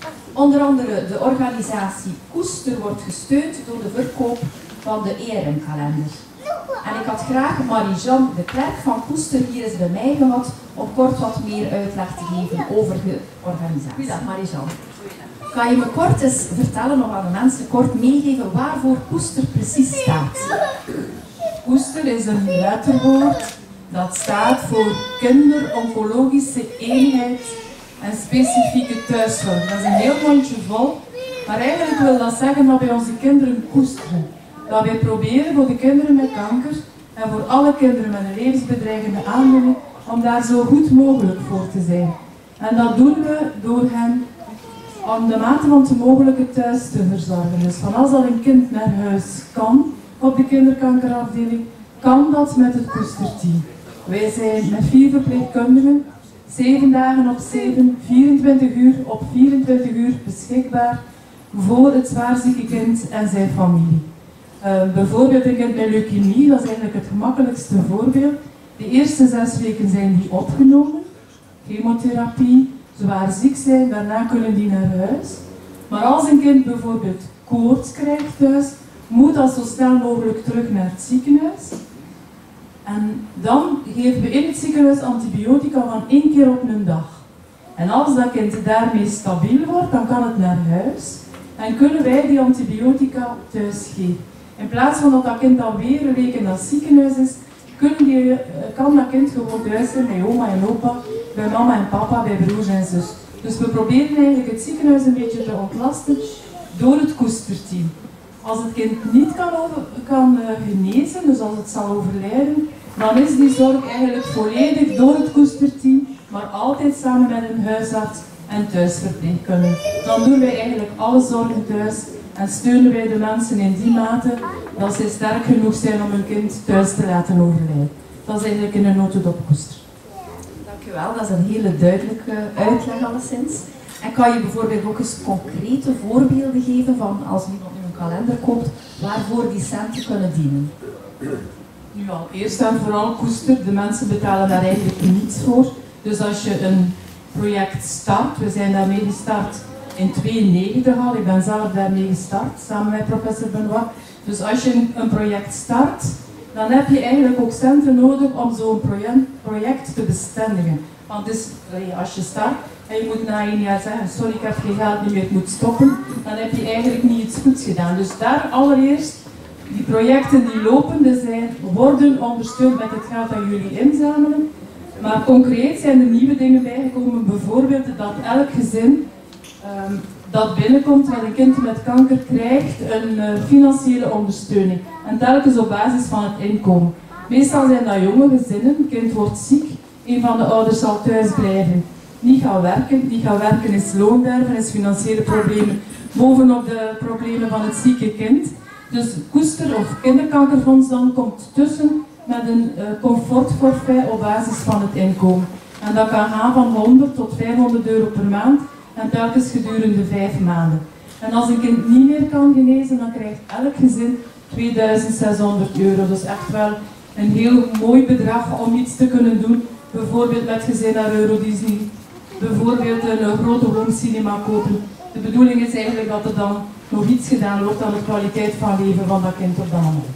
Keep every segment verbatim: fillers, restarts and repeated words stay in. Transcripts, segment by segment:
Onder andere de organisatie Koester wordt gesteund door de verkoop van de E R M-kalender. En ik had graag Marie-Jeanne de Klerk van Koester hier eens bij mij gehad om kort wat meer uitleg te geven over de organisatie. Goedendag Marie-Jeanne. Kan je me kort eens vertellen, nog aan de mensen kort meegeven waarvoor Koester precies staat? Koester is een letterwoord dat staat voor Kinder-Oncologische Eenheid en Specifieke Thuiszorg. Dat is een heel mondje vol, maar eigenlijk wil dat zeggen dat wij onze kinderen koesteren. Dat wij proberen voor de kinderen met kanker en voor alle kinderen met een levensbedreigende aandoening om daar zo goed mogelijk voor te zijn. En dat doen we door hen om de mate van het mogelijke thuis te verzorgen. Dus van als al een kind naar huis kan op de kinderkankerafdeling, kan dat met het koesterteam. Wij zijn met vier verpleegkundigen, zeven dagen op zeven, vierentwintig uur op vierentwintig uur beschikbaar voor het zwaarzieke kind en zijn familie. Uh, bijvoorbeeld een kind met leukemie, dat is eigenlijk het gemakkelijkste voorbeeld. De eerste zes weken zijn die opgenomen, chemotherapie, zwaar ziek zijn, daarna kunnen die naar huis. Maar als een kind bijvoorbeeld koorts krijgt thuis, moet dat zo snel mogelijk terug naar het ziekenhuis. En dan geven we in het ziekenhuis antibiotica van één keer op een dag. En als dat kind daarmee stabiel wordt, dan kan het naar huis. En kunnen wij die antibiotica thuis geven. In plaats van dat dat kind dan weer een week in dat ziekenhuis is, kunnen die, kan dat kind gewoon thuis zijn bij oma en opa, bij mama en papa, bij broers en zus. Dus we proberen eigenlijk het ziekenhuis een beetje te ontlasten door het koesterteam. Als het kind niet kan, over, kan uh, genezen, dus als het zal overlijden, dan is die zorg eigenlijk volledig door het koesterteam, maar altijd samen met een huisarts en thuisverpleegkundige. Dan doen wij eigenlijk alle zorgen thuis en steunen wij de mensen in die mate dat zij sterk genoeg zijn om hun kind thuis te laten overlijden. Dat is eigenlijk in een notendop Koester. Dankjewel, dat is een hele duidelijke uitleg alleszins. En kan je bijvoorbeeld ook eens concrete voorbeelden geven van als iemand nu een kalender koopt, waarvoor die centen kunnen dienen? Nu al, eerst en vooral Koester, de mensen betalen daar eigenlijk niets voor. Dus als je een project start, we zijn daarmee gestart in tweeënnegentig al, ik ben zelf daarmee gestart, samen met professor Benoit. Dus als je een, een project start, dan heb je eigenlijk ook centen nodig om zo'n project, project te bestendigen. Want dus, als je start en je moet na een jaar zeggen, sorry ik heb geen geld niet meer, ik moet stoppen, dan heb je eigenlijk niet iets goeds gedaan. Dus daar allereerst, die projecten die lopende zijn, worden ondersteund met het geld dat jullie inzamelen. Maar concreet zijn er nieuwe dingen bijgekomen, bijvoorbeeld dat elk gezin um, dat binnenkomt met een kind met kanker krijgt een uh, financiële ondersteuning. En telkens op basis van het inkomen. Meestal zijn dat jonge gezinnen, een kind wordt ziek, een van de ouders zal thuis blijven. Niet gaan werken, niet gaan werken is loonderven, is financiële problemen bovenop de problemen van het zieke kind. Dus Koester of Kinderkankerfonds dan komt tussen met een uh, comfortforfait op basis van het inkomen. En dat kan gaan van honderd tot vijfhonderd euro per maand en telkens gedurende vijf maanden. En als een kind niet meer kan genezen, dan krijgt elk gezin tweeduizend zeshonderd euro. Dus echt wel een heel mooi bedrag om iets te kunnen doen. Bijvoorbeeld met gezin naar Euro Disney. Bijvoorbeeld een, een grote home cinema kopen. De bedoeling is eigenlijk dat er dan nog iets gedaan wordt aan de kwaliteit van leven van dat kind op dat moment.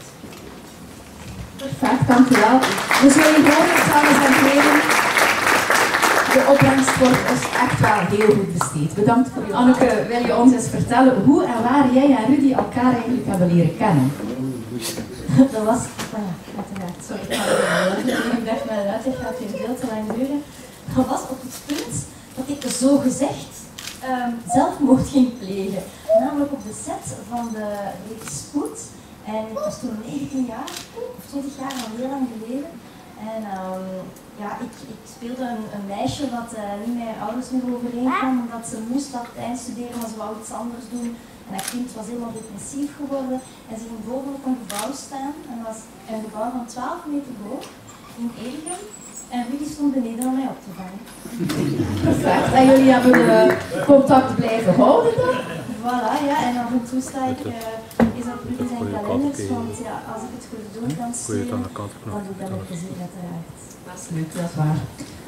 Perfect, dank u wel. We zullen gewoon samen zijn kleden. De opbrengst wordt dus echt wel heel goed besteed. Bedankt voor uw. Anneke, wil je ons eens vertellen hoe en waar jij en Rudy elkaar eigenlijk hebben leren kennen? Dat was, oh ja, uiteraard, sorry, ik dacht met een uitleg gaat hier veel te lang duren. Dat was op het punt dat ik zo gezegd um, zelfmoord ging plegen. Namelijk op de set van de reeks Spoed. En ik was toen negentien jaar, of twintig jaar, al heel lang geleden. En um, ja, ik, ik speelde een, een meisje dat uh, niet met haar ouders meer overeenkwam, omdat ze moest Latijn studeren, maar ze wou iets anders doen. En dat kind was helemaal depressief geworden. En ze ging bovenop een gebouw staan. En dat was een gebouw van twaalf meter hoog in Edegem. En Rudy stond beneden om mij op te vangen. Perfect. En jullie hebben uh, contact blijven houden dan? Voilà, ja. En af en toe sta ik uh, is op Rudy zijn kalenders. Want ja, als ik het goed doen kan sturen, dan doe ik dat met plezier uiteraard. Dat is leuk, dat is waar.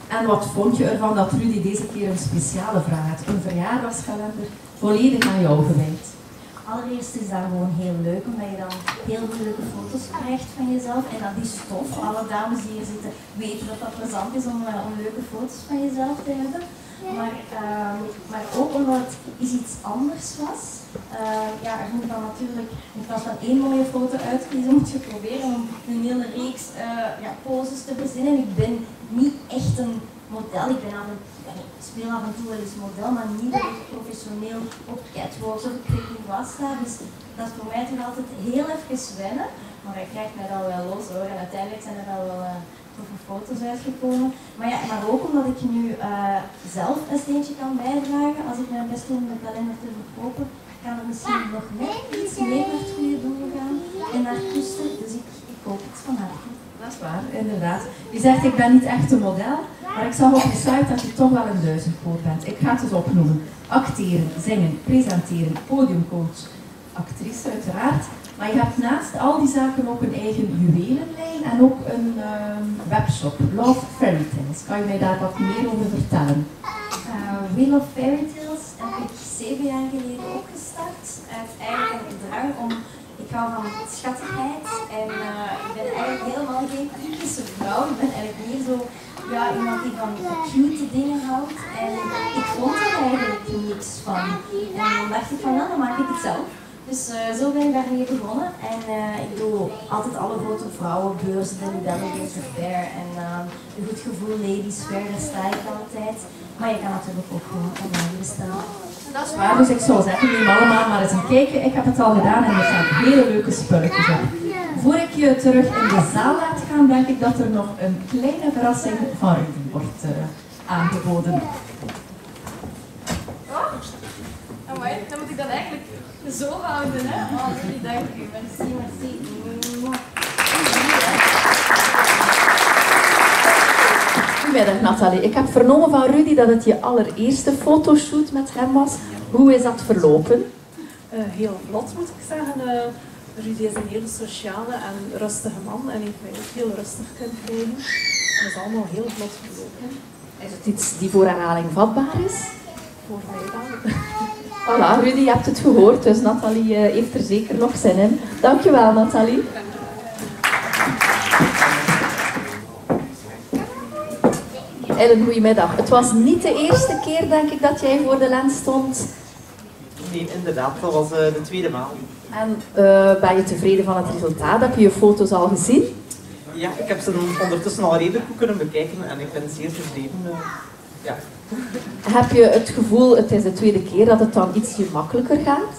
En wat vond je ervan dat Rudy deze keer een speciale vraag had? Een verjaardagskalender, volledig aan jou gewijd. Allereerst is dat gewoon heel leuk, omdat je dan heel leuke foto's krijgt van jezelf. En dat die stof, alle dames die hier zitten, weten dat dat plezant is om, uh, om leuke foto's van jezelf te hebben. Maar, uh, maar ook omdat het is iets anders was. Uh, ja, er moet dan natuurlijk, in plaats van één mooie foto uitkiezen, moet je proberen om een hele reeks uh, ja, poses te verzinnen. Ik ben niet echt een model, ik ben af en, ik speel af en toe wel eens model, maar niet dat ik professioneel op catwalks of ik weet niet wat sta. Dus dat is voor mij toch altijd heel even wennen. Maar hij krijgt mij dan wel los hoor, en uiteindelijk zijn er al wel uh, toffe foto's uitgekomen. Maar ja, maar ook omdat ik nu uh, zelf een steentje kan bijdragen, als ik mijn best doe om de kalender te verkopen, kan er misschien nog net iets meer naar het goede doel gaan en naar kusten. Dus ik, ik hoop het van harte. Dat is waar, inderdaad. Je zegt ik ben niet echt een model, maar ik zag op de site dat je toch wel een duizendpoot bent. Ik ga het dus opnoemen. Acteren, zingen, presenteren, podiumcoach, actrice uiteraard. Maar je hebt naast al die zaken ook een eigen juwelenlijn en ook een um, webshop, Love Fairy Tales. Kan je mij daar wat meer over vertellen? Uh, We Love Fairy Tales heb ik zeven jaar geleden opgestart. Uit eigenlijk een drang om, ik hou van schattigheid en uh, ik ben eigenlijk helemaal geen typische vrouw. Ik ben eigenlijk meer zo ja, iemand die van cute dingen houdt en ik vond er eigenlijk niks van. En dan dacht ik van nou, dan maak ik het zelf. Dus uh, zo ben ik daarmee begonnen en uh, ik doe altijd alle grote vrouwenbeurzen, de Libelle Beauty Fair en uh, de Goed Gevoel Ladies Fair, daar sta ik altijd. Maar je kan natuurlijk ook gewoon online bestellen. Dat is waar, dus ik zou zeggen, neem allemaal maar eens een kijkje. Ik heb het al gedaan en er staan hele leuke spulletjes op. Voor ik je terug in de zaal laat gaan, denk ik dat er nog een kleine verrassing van Rudy wordt uh, aangeboden. Oh, amai, dan moet ik dat eigenlijk zo houden, hè? Oh, jullie dank u. Merci, merci. Goedemiddag Nathalie. Ik heb vernomen van Rudy dat het je allereerste fotoshoot met hem was. Hoe is dat verlopen? Uh, heel vlot moet ik zeggen. Uh, Rudy is een hele sociale en rustige man en heeft mij ook heel rustig kunnen krijgen. Dat is allemaal heel vlot verlopen. Is het iets die voor herhaling vatbaar is? Voor mij dan. Voilà, Rudy, je hebt het gehoord, dus Nathalie uh, heeft er zeker nog zin in. Dankjewel, Nathalie. Ellen, goedemiddag. Het was niet de eerste keer, denk ik, dat jij voor de lens stond. Nee, inderdaad. Dat was uh, de tweede maal. En uh, ben je tevreden van het resultaat? Heb je je foto's al gezien? Ja, ik heb ze ondertussen al redelijk goed kunnen bekijken en ik ben zeer tevreden. Uh, ja. Heb je het gevoel, het is de tweede keer, dat het dan ietsje makkelijker gaat?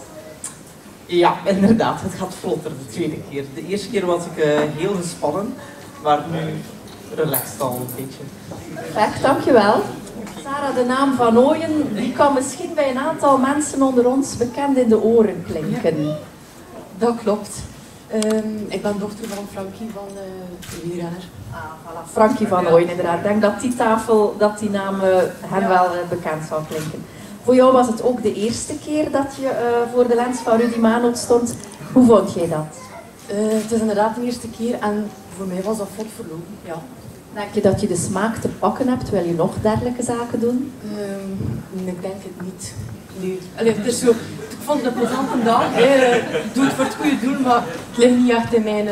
Ja, inderdaad. Het gaat vlotter de tweede keer. De eerste keer was ik uh, heel gespannen, maar nu relaxed al een beetje. Perfect, dankjewel. Sarah, de naam Van Ooyen, die kan misschien bij een aantal mensen onder ons bekend in de oren klinken. Ja, dat klopt. Um, ik ben dochter van Frankie van uh, de wielrenner. Ah, voilà. Frankie Van Ooyen, inderdaad. Ik denk dat die tafel, dat die naam uh, hem wel uh, bekend zal klinken. Voor jou was het ook de eerste keer dat je uh, voor de lens van Rudy Maanold stond. Hoe vond jij dat? Uh, het is inderdaad de eerste keer en voor mij was dat vlot verlopen, ja. Denk je dat je de smaak te pakken hebt? Wil je nog dergelijke zaken doen? Um, ik denk het niet. Nee. Allee, het is zo, ik vond het een plezante dag. Hè. Doe het voor het goede doel, maar het ligt niet echt in mijn... Uh...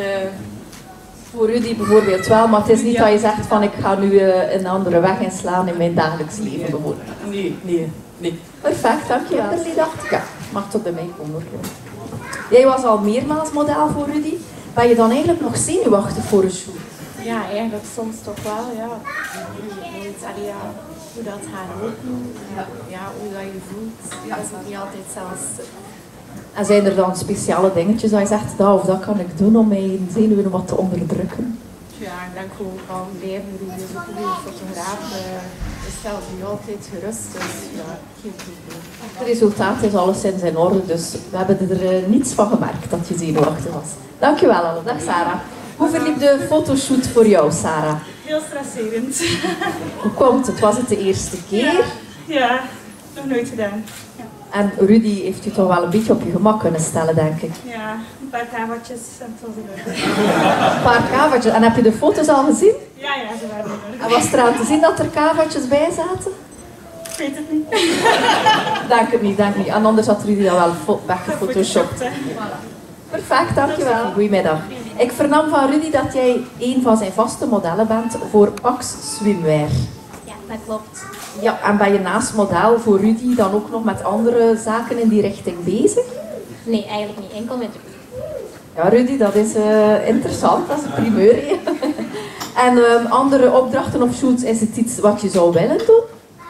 Voor Rudy bijvoorbeeld wel, maar het is niet ja. dat je zegt van ik ga nu uh, een andere weg inslaan in mijn dagelijks leven nee. bijvoorbeeld. Nee, nee, nee. Perfect, dankjewel. Ja. Dacht, ja, mag tot bij mij komen. Jij was al meermaals model voor Rudy. Ben je dan eigenlijk nog zenuwachtig voor een shoot? Ja, eigenlijk soms toch wel, ja. Allee, ja. Hoe dat gaat lopen, ja. Ja, hoe dat je voelt, ja. Dat is nog niet altijd zelfs. En zijn er dan speciale dingetjes dat je zegt, dat of dat kan ik doen om mijn zenuwen wat te onderdrukken? Ja, ik denk gewoon van blijven, Rudy is ook een goede fotograaf. Uh, is zelf nu altijd gerust, dus ja, geen probleem. Het resultaat is alleszins in orde, dus we hebben er uh, niets van gemerkt dat je zenuwachtig was. Dankjewel alle. Dag Sarah. Hoe verliep de fotoshoot voor jou, Sarah? Heel stresserend. Hoe komt het? Was het de eerste keer? Ja, ja, nog nooit gedaan. Ja. En Rudy heeft u toch wel een beetje op je gemak kunnen stellen, denk ik. Ja, een paar kamertjes en het was in orde. Een paar kavatjes. En heb je de foto's al gezien? Ja, ja, ze waren in orde. En was er aan te zien dat er kavatjes bij zaten? Ik weet het niet. Denk het niet, denk niet. En anders had Rudy dat wel fo- weggefotoshopt. hè. Perfect, dankjewel. Goedemiddag. Ik vernam van Rudy dat jij een van zijn vaste modellen bent voor Pax Swimwear. Ja, dat klopt. Ja, en ben je naast model voor Rudy dan ook nog met andere zaken in die richting bezig? Nee, eigenlijk niet. Enkel met u. Ja, Rudy, dat is uh, interessant. Dat is een primeur. hè. En um, andere opdrachten of shoots, is het iets wat je zou willen doen?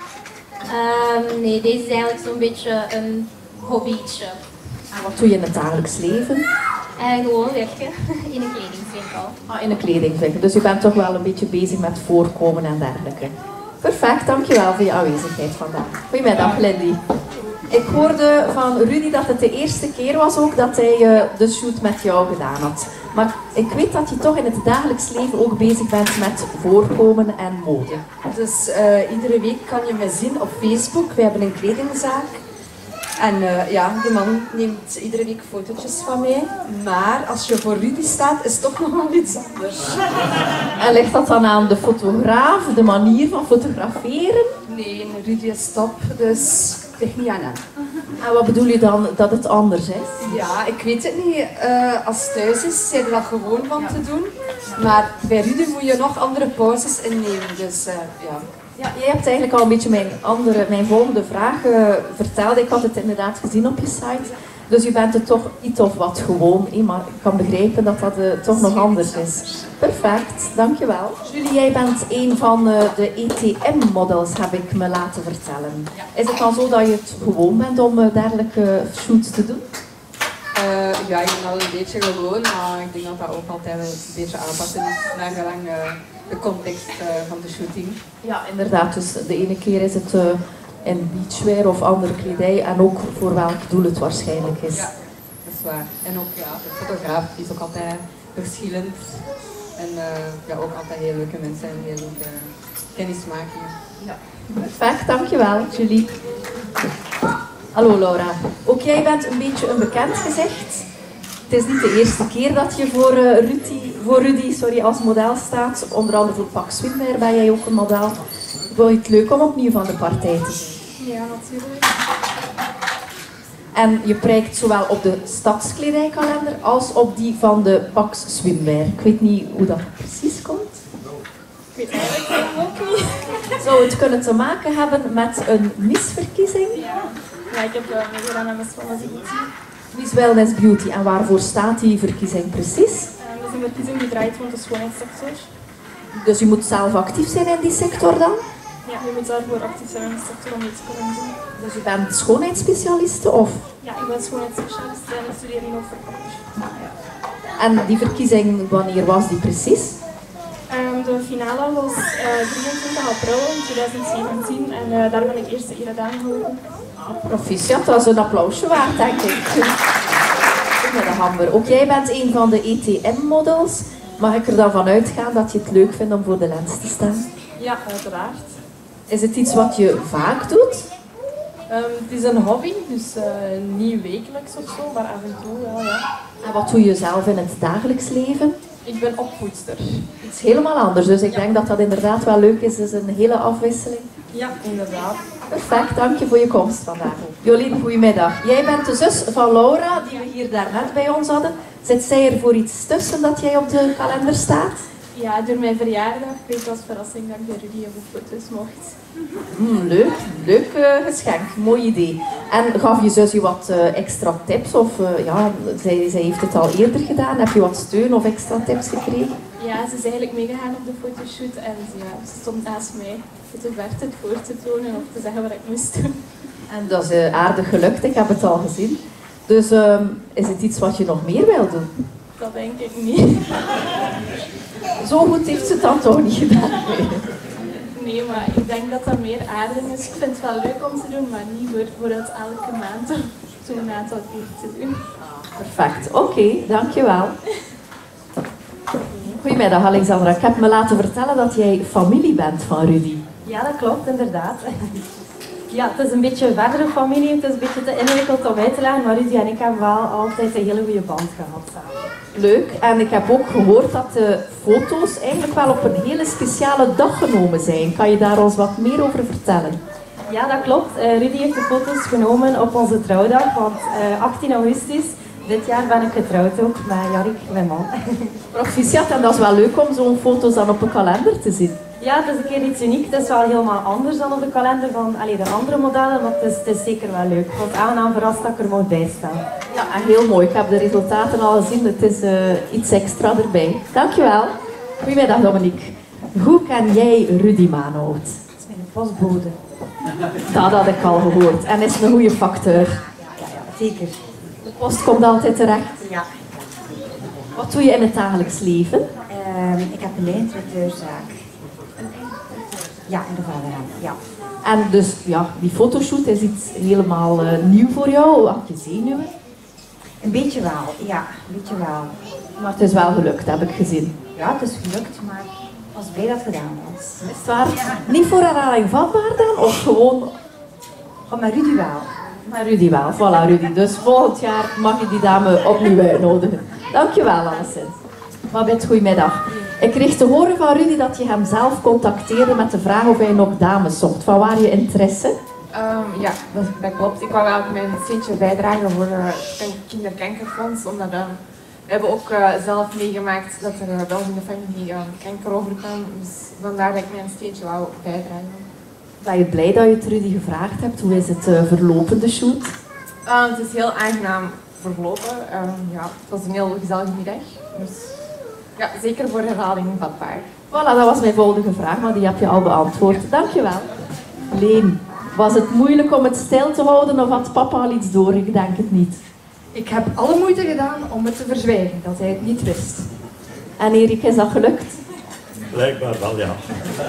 Ehm, nee, deze is eigenlijk zo'n beetje een hobbytje. En wat doe je in het dagelijks leven? En gewoon werken in een kledingwinkel. Ah, in een kledingwinkel. Dus je bent toch wel een beetje bezig met voorkomen en dergelijke. Perfect, dankjewel voor je aanwezigheid vandaag. Goedemiddag, Lindy. Ik hoorde van Rudy dat het de eerste keer was ook dat hij uh, de shoot met jou gedaan had. Maar ik weet dat je toch in het dagelijks leven ook bezig bent met voorkomen en mode. Dus uh, iedere week kan je me zien op Facebook. We hebben een kledingzaak. En uh, ja, die man neemt iedere week fotootjes van mij. Maar als je voor Rudy staat, is het toch nog wel iets anders. En ligt dat dan aan de fotograaf, de manier van fotograferen? Nee, Rudy is top, dus het ligt niet aan hem. En wat bedoel je dan dat het anders is? Ja, ik weet het niet. Uh, als het thuis is, zijn we dat gewoon van te doen. Maar bij Rudy moet je nog andere pauzes innemen, dus uh, ja. Ja, jij hebt eigenlijk al een beetje mijn, andere, mijn volgende vraag uh, verteld. Ik had het inderdaad gezien op je site. Dus je bent het toch iets of wat gewoon, eh, maar ik kan begrijpen dat dat uh, toch nog anders is. Perfect, dankjewel. Julie, jij bent een van uh, de E T M-models, heb ik me laten vertellen. Is het dan zo dat je het gewoon bent om uh, dergelijke shoots te doen? Uh, ja, ik ben wel een beetje gewoon, maar ik denk dat dat ook altijd wel een beetje aanpassen is naar gelang uh, de context uh, van de shooting. Ja, inderdaad. Dus de ene keer is het uh, in beachwear of andere kledij en ook voor welk doel het waarschijnlijk is. Ja, dat is waar. En ook ja, de fotograaf is ook altijd verschillend. En uh, ja, ook altijd heel leuke mensen en heel leuke kennismakingen. Ja. Perfect, dankjewel Julie. Hallo Laura. Ook jij bent een beetje een bekend gezicht. Het is niet de eerste keer dat je voor, uh, Rudy, voor Rudy sorry, als model staat. Onder andere voor Pax Swimwear ben jij ook een model. Vond je het leuk om opnieuw van de partij te zijn? Ja, natuurlijk. En je prijkt zowel op de stadskledijkalender als op die van de Pax Swimwear. Ik weet niet hoe dat precies komt. Ik weet eigenlijk ook niet. Zou het kunnen te maken hebben met een misverkiezing? Ja, ja ik heb uh, meegedaan aan Miss Wellness Beauty. Miss Wellness Beauty. En waarvoor staat die verkiezing precies? Uh, dat is een verkiezing die draait rond de schoonheidssector. Dus je moet zelf actief zijn in die sector dan? Ja, je moet daarvoor actief zijn in de sector om iets te kunnen doen. Dus je bent schoonheidsspecialiste of? Ja, ik ben schoonheidsspecialist en ik studeer in Overkamp. En die verkiezing, wanneer was die precies? Um, de finale was uh, drieëntwintig april tweeduizend zeventien en uh, daar ben ik eerste eredame gehouden. Proficiat, dat is een applausje waard, denk ik. Goedemiddag, Amber. Ook jij bent een van de E T M-models. Mag ik er dan van uitgaan dat je het leuk vindt om voor de lens te staan? Ja, uiteraard. Is het iets wat je vaak doet? Um, het is een hobby, dus uh, niet wekelijks of zo, maar af en toe wel, ja. En wat doe je zelf in het dagelijks leven? Ik ben opvoedster. Iets helemaal anders, dus ik denk dat dat inderdaad wel leuk is. Het is een hele afwisseling. Ja, inderdaad. Perfect, dank je voor je komst vandaag. Jolien, goedemiddag. Jij bent de zus van Laura, die we hier daarnet bij ons hadden. Zit zij er voor iets tussen dat jij op de kalender staat? Ja, door mijn verjaardag kreeg ik als verrassing dat ik bij Rudy op de foto's mocht. Mm, leuk, leuk uh, geschenk, mooi idee. En gaf je zus je wat uh, extra tips? Of uh, ja, zij, zij heeft het al eerder gedaan. Heb je wat steun of extra tips gekregen? Ja, ze is eigenlijk meegegaan op de fotoshoot en ja, ze stond naast mij te werd het voor te tonen of te zeggen wat ik moest doen. En dat is uh, aardig gelukt, ik heb het al gezien. Dus uh, is het iets wat je nog meer wil doen? Dat denk ik niet. Zo goed heeft ze het dan toch niet gedaan? Nee, maar ik denk dat dat meer aardig is. Ik vind het wel leuk om te doen, maar niet bijvoorbeeld elke maand zo'n aantal keer te doen. Perfect, oké, okay, dankjewel. Goedemiddag Alexandra, ik heb me laten vertellen dat jij familie bent van Rudy. Ja, dat klopt, inderdaad. Ja, het is een beetje verdere familie, het is een beetje te ingewikkeld om uit te leggen, maar Rudy en ik hebben wel altijd een hele goede band gehad samen. Leuk. En ik heb ook gehoord dat de foto's eigenlijk wel op een hele speciale dag genomen zijn. Kan je daar ons wat meer over vertellen? Ja, dat klopt. Uh, Rudy heeft de foto's genomen op onze trouwdag, want uh, achttien augustus, dit jaar ben ik getrouwd ook met Jarrik, mijn man. Proficiat, en dat is wel leuk om zo'n foto's dan op een kalender te zien. Ja, het is een keer iets uniek. Het is wel helemaal anders dan op de kalender van allee, de andere modellen, maar het is, het is zeker wel leuk. Ik word aangenaam verrast dat ik er mocht bij staan. Ja, en heel mooi. Ik heb de resultaten al gezien. Het is uh, iets extra erbij. Dankjewel. Goedemiddag, Dominique. Hoe ken jij Rudy Maanhout? Dat is mijn postbode. Dat had ik al gehoord. En is een goede facteur. Ja, ja, ja, zeker. De post komt altijd terecht. Ja. Wat doe je in het dagelijks leven? Uh, ik heb een eindredacteurzaak. Ja, in de Vaderland, ja. En dus, ja, die fotoshoot is iets helemaal uh, nieuw voor jou. Had je zenuwen? Een beetje wel, ja, een beetje wel. Maar het is wel gelukt, heb ik gezien. Ja, het is gelukt, maar ik was blij dat het gedaan was. Is het waar? Ja. Niet voor herhaling vatbaar dan? Of gewoon... Oh, maar Rudy wel. Maar Rudy wel, voilà Rudy. Dus volgend jaar mag je die dame opnieuw uitnodigen. Dankjewel alleszins. Babette, goedemiddag. Ik kreeg te horen van Rudy dat je hem zelf contacteerde met de vraag of hij nog dames zocht. Van waar je interesse? Um, ja, dat, dat klopt. Ik wou eigenlijk mijn steentje bijdragen voor het uh, Kinderkankerfonds, omdat uh, we hebben ook uh, zelf meegemaakt dat er uh, bij ons in de familie uh, kanker overkwam. Dus vandaar dat ik mijn steentje wou bijdragen. Ben je blij dat je het Rudy gevraagd hebt? Hoe is het uh, verlopen, de shoot? Uh, het is heel aangenaam verlopen. Uh, ja, het was een heel gezellige middag. Dus ja, zeker voor herhaling vatbaar. Voilà, dat was mijn volgende vraag, maar die heb je al beantwoord. Dankjewel. Leen, was het moeilijk om het stil te houden of had papa al iets door? Ik denk het niet. Ik heb alle moeite gedaan om het te verzwijgen, dat hij het niet wist. En Erik, is dat gelukt? Blijkbaar wel, ja.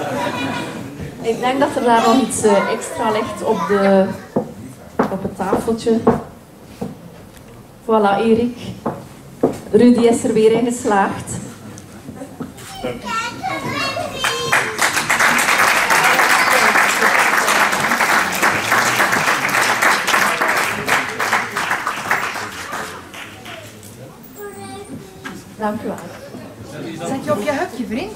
Ik denk dat er daar nog iets uh, extra ligt op, de, op het tafeltje. Voilà, Erik. Rudy is er weer in geslaagd. Dank u wel. Zet je op je hupje, vriend?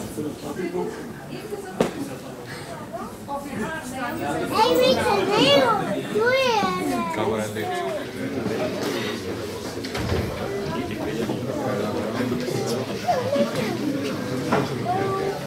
Hey, Rick, een heel goeie.